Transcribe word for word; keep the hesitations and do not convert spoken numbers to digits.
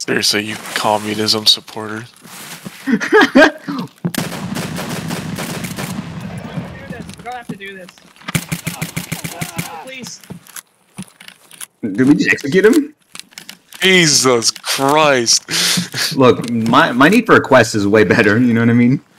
Seriously, you communism supporter. We don't have to do this. Oh, please. Did we just execute him? Jesus Christ. Look, my my need for a quest is way better. You know what I mean?